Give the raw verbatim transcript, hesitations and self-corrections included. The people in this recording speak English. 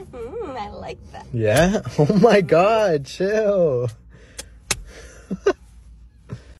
Mm, I like that. Yeah? Oh my god, chill.